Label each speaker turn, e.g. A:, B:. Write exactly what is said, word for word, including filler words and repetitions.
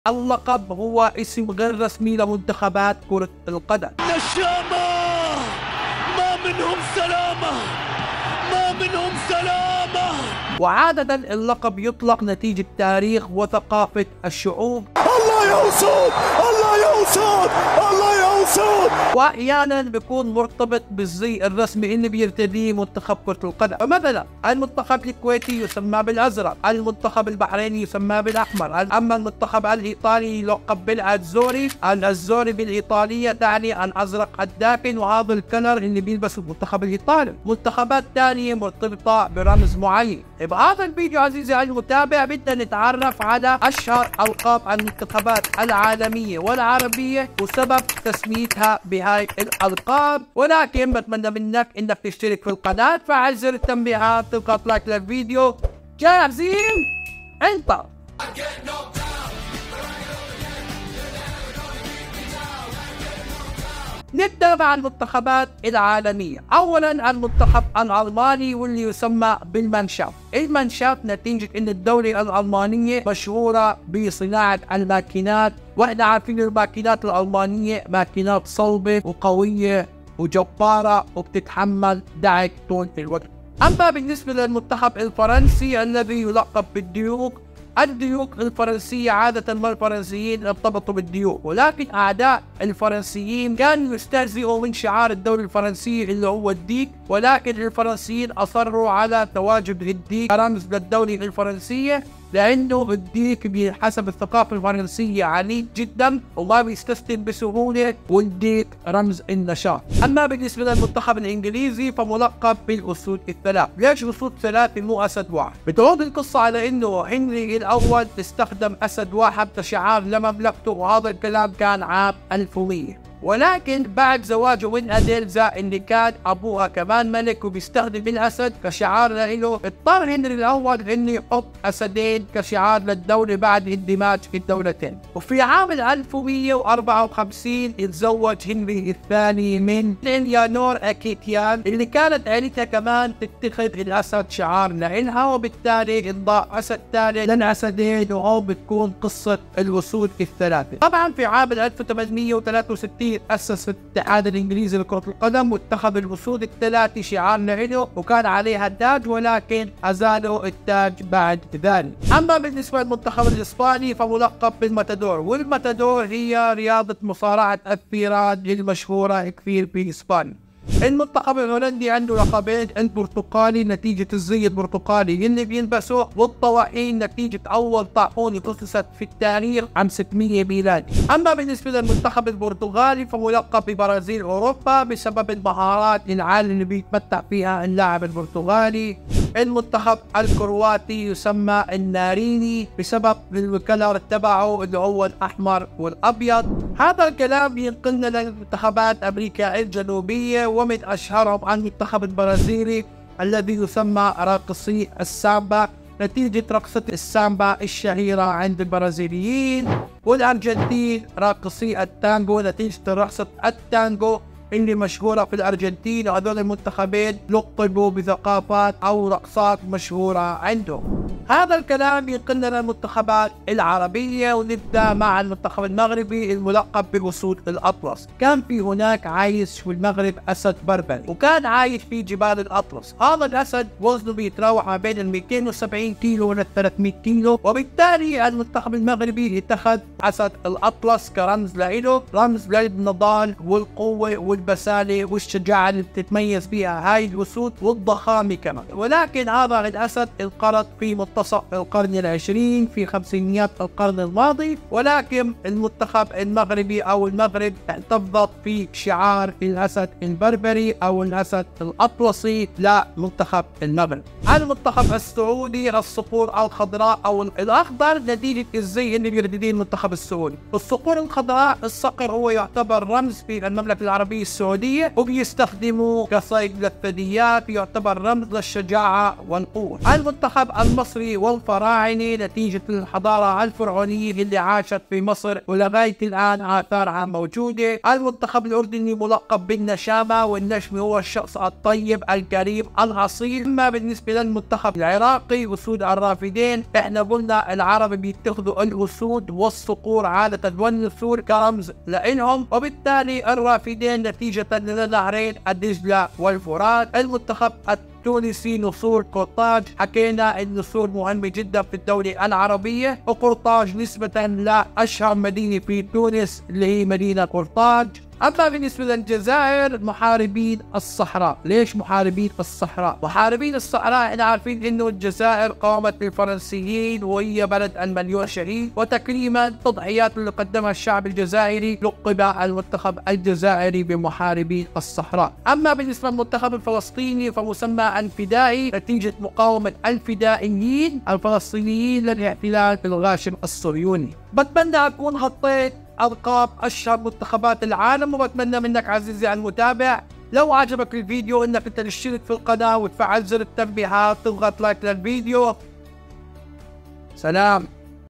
A: اللقب هو اسم غير رسمي لمنتخبات كرة القدم.
B: نشامة ما منهم سلامة، ما منهم سلامة.
A: وعادة اللقب يطلق نتيجة تاريخ وثقافة الشعوب.
B: الله يا أسود، الله يا أسود، الله يا أسود.
A: واحيانا بيكون مرتبط بالزي الرسمي اللي بيرتديه منتخب كرة القدم. فمثلا المنتخب الكويتي يسمى بالازرق، المنتخب البحريني يسمى بالاحمر، اما المنتخب الايطالي يلقب بالازوري. الازوري بالايطالية تعني الازرق الداكن، وهذا الكلر اللي بيلبسه المنتخب الايطالي. منتخبات ثانية مرتبطة برمز معين. بهذا الفيديو عزيزي المتابع بدنا نتعرف على اشهر القاب المنتخبات العالمية والعربية وسبب تسميتها بهاي الالقاب، ولكن بتمنى منك انك تشترك في القناة، تفعل زر التنبيهات، تضغط لايك للفيديو. جاهزين؟ انت نبدأ مع المنتخبات العالمية. أولا المنتخب الألماني واللي يسمى بالمانشافت. المانشافت نتيجة أن الدولة الألمانية مشهورة بصناعة الماكينات، وإحنا عارفين الماكينات الألمانية ماكينات صلبة وقوية وجبارة وبتتحمل دعك طول الوقت. أما بالنسبة للمنتخب الفرنسي الذي يلقب بالديوك، الديوك الفرنسية عادة ما الفرنسيين ارتبطوا بالديوك، ولكن أعداء الفرنسيين كانوا يستهزئوا من شعار الدولة الفرنسية اللي هو الديك، ولكن الفرنسيين أصروا على تواجد الديك كرمز للدولة الفرنسية، لأنه الديك بحسب الثقافة الفرنسية عنيد جدا وما بيستسلم بسهولة، والديك رمز النشاط. أما بالنسبة للمنتخب الإنجليزي فملقب بالأسود الثلاث. ليش أسود ثلاثة مو أسد واحد؟ بتعود القصة على أنه هنري الأول استخدم أسد واحد كشعار لمملكته، وهذا الكلام كان عام ألف ومية، ولكن بعد زواجه من أديلزا اللي كان أبوها كمان ملك وبيستخدم الأسد كشعار له، اضطر هنري الأول إنه يحط أسدين كشعار للدولة بعد اندماج الدولتين. وفي عام ألف ومية وأربعة وخمسين يتزوج هنري الثاني من إليانور أكيتيان اللي كانت عيلتها كمان تتخذ الأسد شعار لإلها، وبالتالي انضاء أسد ثاني للأسدين، وهو بتكون قصة الأسود الثلاثة. طبعا في عام ألف وثمانمية وثلاثة وستين أسس الاتحاد الإنجليزي لكرة القدم واتخذ الأسود الثلاثة شعار له، وكان عليها تاج، ولكن أزالوا التاج بعد ذلك. أما بالنسبة للمنتخب الإسباني فملقب بالماتادور، والماتادور هي رياضة مصارعة الثيران المشهورة كثير في إسبانيا. المنتخب الهولندي عنده لقبين، البرتقالي نتيجة الزي البرتقالي اللي بيلبسوه، والطواحين نتيجة أول طاحونة قصصت في التاريخ عام ستمية ميلادي. أما بالنسبة للمنتخب البرتغالي فملقب ببرازيل أوروبا بسبب المهارات العالية اللي بيتمتع فيها اللاعب البرتغالي. المنتخب الكرواتي يسمى الناريني بسبب الكلر تبعه اللي هو الأحمر والأبيض. هذا الكلام ينقلنا لمنتخبات أمريكا الجنوبية، ومن أشهرهم المنتخب البرازيلي الذي يسمى راقصي السامبا نتيجة رقصة السامبا الشهيرة عند البرازيليين، والأرجنتين راقصي التانجو نتيجة رقصة التانجو اللي مشهورة في الأرجنتين، وهذول المنتخبين لقبوا بثقافات أو رقصات مشهورة عندهم. هذا الكلام ينقلنا للمنتخبات العربية، ونبدأ مع المنتخب المغربي الملقب بأسود الأطلس. كان في هناك عايش في المغرب أسد بربري، وكان عايش في جبال الأطلس. هذا الأسد وزنه بيتراوح ما بين ال مئتين وسبعين كيلو وال ثلاثمئة كيلو، وبالتالي المنتخب المغربي اتخذ أسد الأطلس كرمز له، رمز للنضال والقوة والبسالة والشجاعة اللي بتتميز بها هاي الأسود، والضخامة كمان. ولكن هذا الأسد انقرض في منتصف القرن العشرين في خمسينيات القرن الماضي، ولكن المنتخب المغربي أو المغرب احتفظت في شعار الأسد البربري أو الأسد الأطلسي لمنتخب المغرب. المنتخب السعودي الصقور الخضراء أو الأخضر نتيجة الزي اللي بيرددين المنتخب السعودي. الصقور الخضراء، الصقر هو يعتبر رمز في المملكة العربية السعودية، وبيستخدموه كصيد للثدييات، يعتبر رمز للشجاعة والقوة. المنتخب المصري والفراعنة نتيجة الحضارة الفرعونية اللي عاشت في مصر ولغاية الآن آثارها موجودة. المنتخب الأردني ملقب بالنشامة، والنشم هو الشخص الطيب الكريم الأصيل. أما بالنسبة للمنتخب العراقي أسود الرافدين، احنا قلنا العرب بيتخذوا الأسود والصقور عادة والنسور كرمز لإلهم، وبالتالي الرافدين نتيجة لنهرين الدجلة والفرات. المنتخب التونسي نسور قرطاج، حكينا النسور مهمة جدا في الدولة العربية، وقرطاج نسبة لأشهر مدينة في تونس اللي هي مدينة قرطاج. أما بالنسبة للجزائر محاربين الصحراء. ليش محاربين الصحراء؟ محاربين الصحراء احنا عارفين انه الجزائر قامت بالفرنسيين وهي بلد المليون شهيد، وتكريما التضحيات اللي قدمها الشعب الجزائري لقب المنتخب الجزائري بمحاربين الصحراء. أما بالنسبة للمنتخب الفلسطيني فمسمى الفدائي نتيجة مقاومة الفدائيين الفلسطينيين للاحتلال الغاشم الصهيوني. بتمنى أكون غطيت أرقام أشهر منتخبات العالم، وبتمنى منك عزيزي المتابع لو عجبك الفيديو انك انت تشترك في القناة وتفعل زر التنبيهات، تضغط لايك للفيديو. سلام.